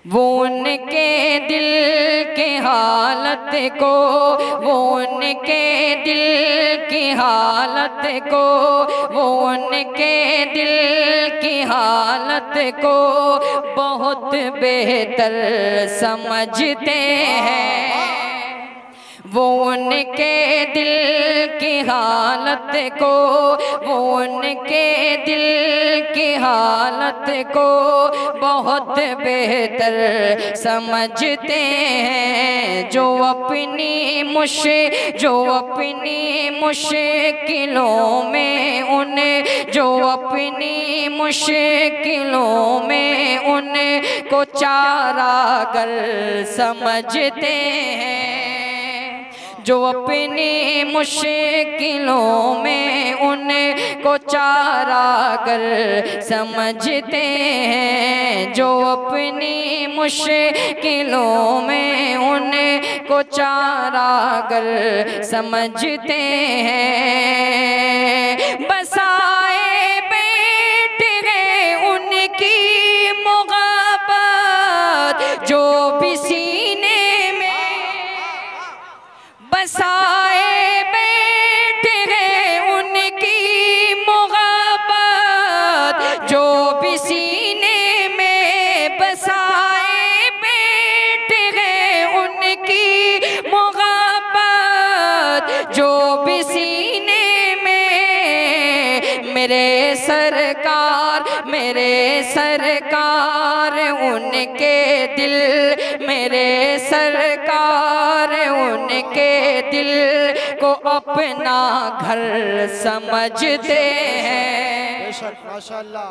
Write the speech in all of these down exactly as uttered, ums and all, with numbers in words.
वो उनके दिल की हालत को, वो उनके दिल की हालत को, वो उनके दिल की हालत को बहुत बेहतर समझते हैं। वो उनके दिल की हालत को, वो उनके दिल की हालत को बहुत बेहतर समझते हैं। जो अपनी मुश जो अपनी मुश्किलों में उन जो अपनी मुश्किलों में उनको चारागर समझते हैं। जो अपनी मुश्किलों में उनको चारागर समझते हैं। जो अपनी मुश्किलों में उनको चारागर समझते हैं। बसाए बैठ गए उनकी मुहब्बत जो भी सीने में, बसाए बैठ गए उनकी मुहब्बत जो भी सीने में, बसाए बैठ गए उनकी मुहब्बत जो भी सीने में। मेरे सरकार मेरे सरकार उनके दिल, मेरे सरकार उनके दिल को अपना घर समझते हैं। माशाअल्लाह,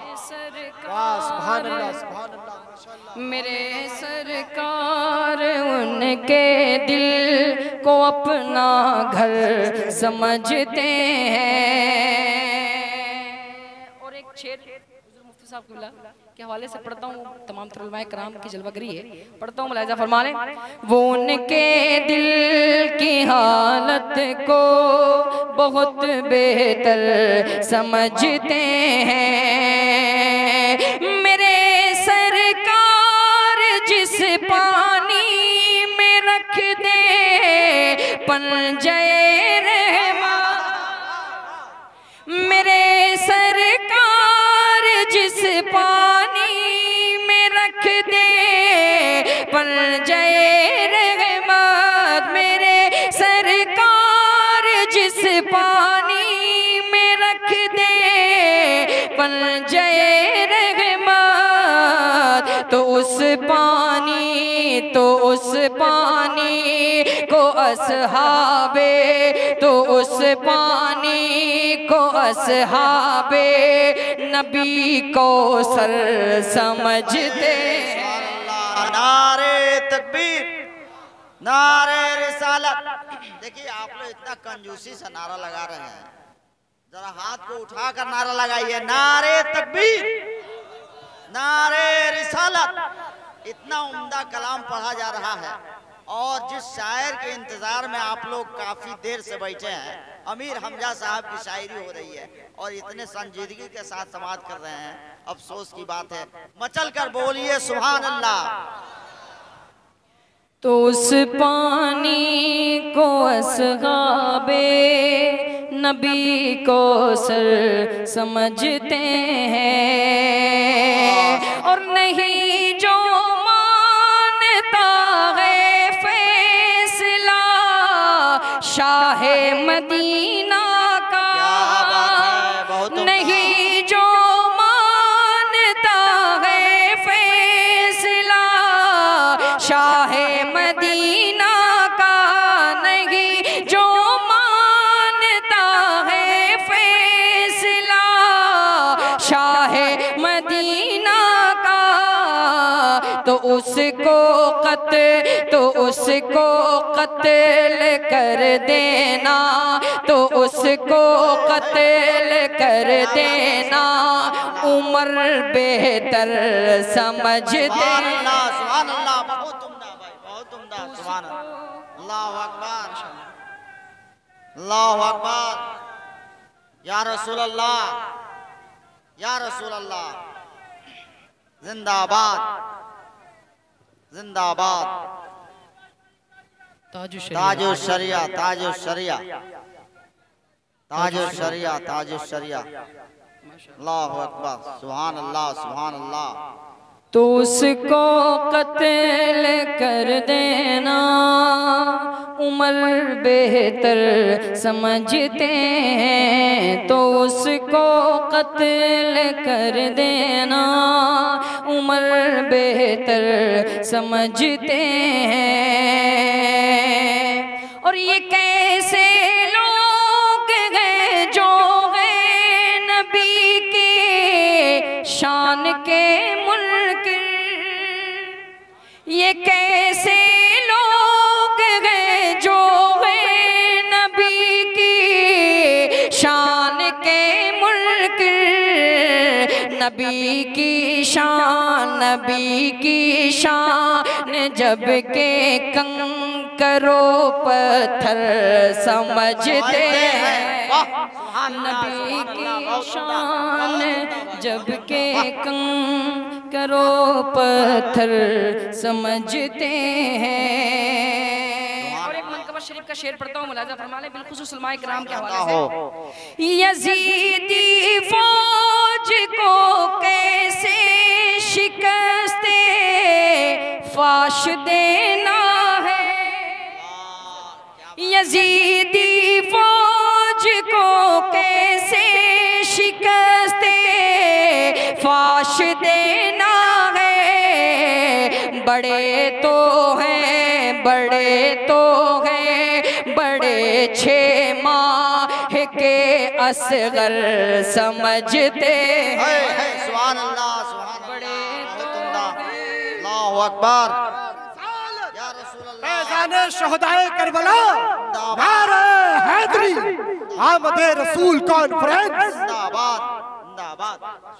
मेरे सरकार उनके दिल को अपना घर समझते हैं। और एक शेर मुफ्ती साहब के हवाले से पढ़ता हूँ, तमाम उलमाए कराम की जलवागरी है, पढ़ता हूँ, मुलाहिजा फरमा लें। वो उनके दिल की हालत को बहुत बेहतर समझते हैं। मेरे सरकार जिस पानी में रख दे पंजे रहमान, मेरे सरकार जिस पानी में रख दे पंजे रहमत, मेरे सरकार जिस पानी में रख दे पंजे रहमत, तो उस पानी तो उस पानी को असहाबे तो उस पानी को असहाबे नबी को सर समझते। नारे तकबीर, नारे रिसालत। देखिए आप लोग इतना कंजूसी से नारा लगा रहे हैं, जरा हाथ को उठाकर नारा लगाइए, नारे तकबीर, नारे रिसालत। इतना उम्दा कलाम पढ़ा जा रहा है और जिस शायर के इंतजार में आप लोग काफी देर से बैठे हैं, अमीर हमजा साहब की शायरी हो रही है और इतने संजीदगी के साथ समाप्त कर रहे हैं, अफसोस की बात है। मचल कर बोलिए सुभान अल्लाह। तो उस पानी को असहाबे नबी को सर समझते हैं। और नहीं जो मानता है फैसला शाह मदीना का, नहीं जो मानता है फैसला शाह मदीना का, नहीं जो मानता है फैसला शाह मदीना का, तो उसको कत्ल तो उसको कत्ल कर देना, तो उसको कत्ल कर देना उमर बेहतर समझते। सुभान अल्लाह, सुभान अल्लाह, बहुत उम्दा भाई, बहुत उम्दा, सुभान अल्लाह, अल्लाहु अकबर, अल्लाहु अकबर, या रसूल अल्लाह, या रसूल अल्लाह, जिंदाबाद, जिंदाबाद। ताजुश शरिया, ताजुश शरिया, ताजुश शरिया, ताजुश शरिया। अल्लाहु अकबर, सुभान अल्लाह, सुभान अल्लाह। तो उसको कत्ल कर देना उमर बेहतर समझते हैं, तो उसको कत्ल कर देना उमर बेहतर समझते हैं। और ये कैसे लोग हैं जो हैं नबी के शान के मुनकिर, ये कैसे लोग हैं जो हैं नबी की शान के मुनकिर। नबी की शान, नबी की शान जब के कंकरो पत्थर समझते हैं। नबी की शान जब के कंकरो पत्थर समझते हैं। और एक मनकबा शरीफ का शेर पढ़ता हूँ, मुलाजा फरमा लें, बिलखुसूस उलमाए किराम के हवाले से। यजीदी फौज को कैसे शिकस्ते फाश देना है, यजीदी फौज को कैसे शिकस्ते फाश देना है। बड़े तो हैं, बड़े तो हैं, बड़े छः माह के असगर समझते हैं। सुभान अल्लाह, सुभान बड़े तो अल्लाहु अकबर। या रसूल अल्लाह, फैज़ाने शोहदाए करबला, नारे हैदरी, आमदे रसूल कॉन्फ्रेंस। जिंदाबाद, जिंदाबाद।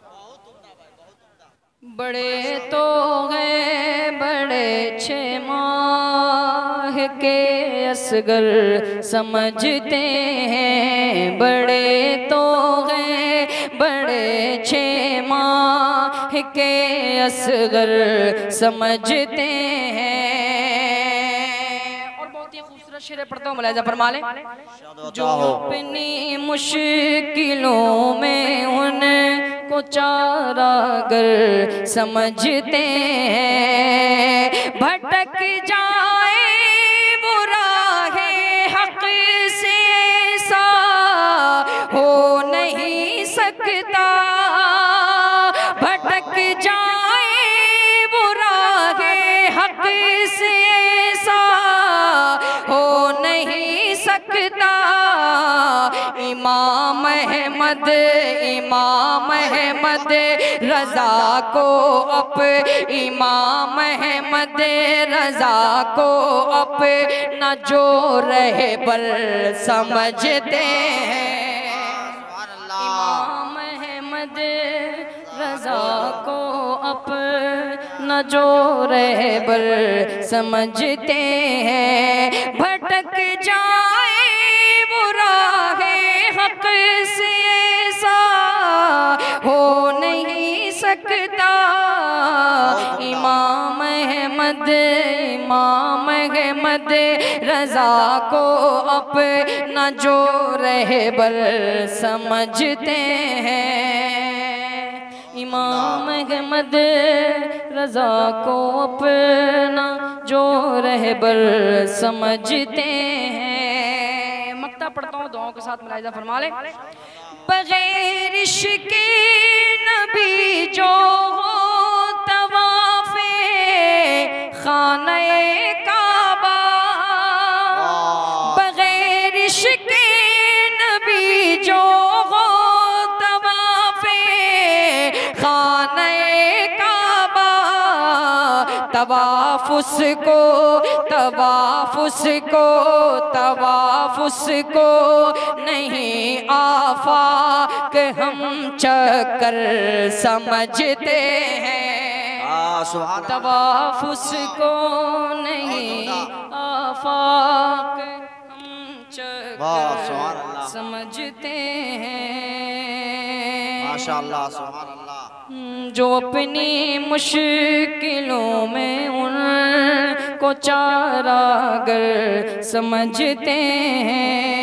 बड़े तो हैं, बड़े छः माह के असगर समझते हैं। बड़े तो हैं, बड़े छः माह के असगर समझते हैं। और बहुत ही खूबसूरत शेर पढ़ता हूँ, मुलाहिजा फरमा लें। जो अपनी मुश्किलों में उनको चारागर समझते हैं, भटक जाए वो राहे हक से ऐसा हो नहीं सकता। भटक जाए वो राहे हक से ऐसा हो नहीं सकता। इमाम अहमद, इमाम अहमद रजा को अप, इमाम अहमद रजा को अप न जो रहे बल समझते हैं। इमाम अहमद रजा को अप न जो रहे बल समझते हैं। भटक जाए वो राहे हक से ऐसा हो नहीं सकता। इमाम अहमद, इमाम अहमद रजा को अपना जो रहबर समझते हैं। इमाम अहमद रजा को अपना जो रहबर समझते हैं। मक्ता पढ़ता हूँ, दुआओं के साथ मुलाहिजा फरमा लें। बगैर इश्क़ नबी जो हो तवाफ़े खाने काबा, बगैर इश्क़ नबी जो हो तवाफ़े खाने काबा, तवाफ़ उसको, तवाफ़ उसको, तवाफ़ उसको नहीं आफाक हम चक्कर समझते हैं। तवाफ़ उसको नहीं आफाक हम चक्कर समझते हैं। माशाअल्लाह, सुभान अल्लाह। जो अपनी मुश्किलों में उन को चारागर समझते हैं।